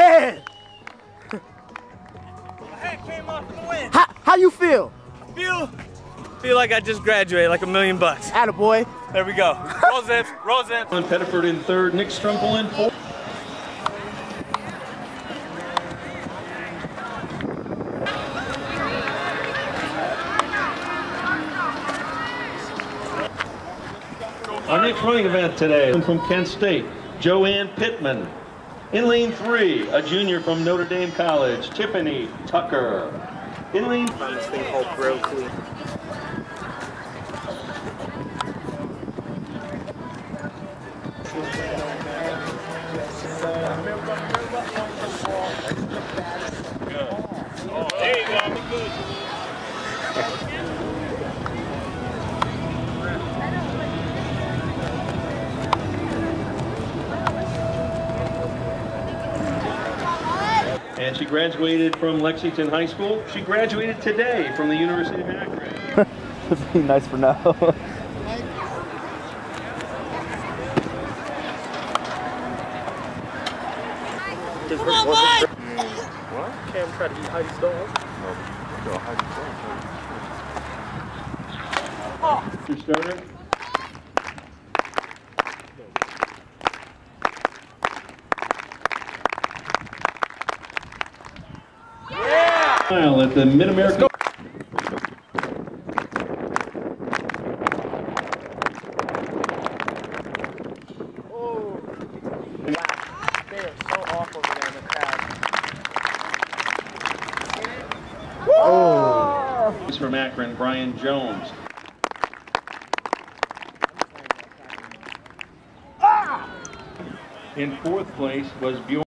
Yeah! My hat came off in the wind. How you feel? Feel like I just graduated, like $1 million. Attaboy. There we go. Roll zips, roll zips. On Pettiford in third, Nick Strumpel in fourth. Our next running event today from Kent State, Joanne Pittman. In lane 3, a junior from Notre Dame College, Tiffany Tucker. In lane Found this thing called Bro Clean. There you go. And she graduated from Lexington High School. She graduated today from the University of Akron. That'd be nice for now. Come on, Mike! What? Cam tried to eat Heidi's dog. Your starter. At the Mid-American. Oh. They are so off over there in the crowd. Oh. He's from Akron, Brian Jones. In fourth place was Bjorn.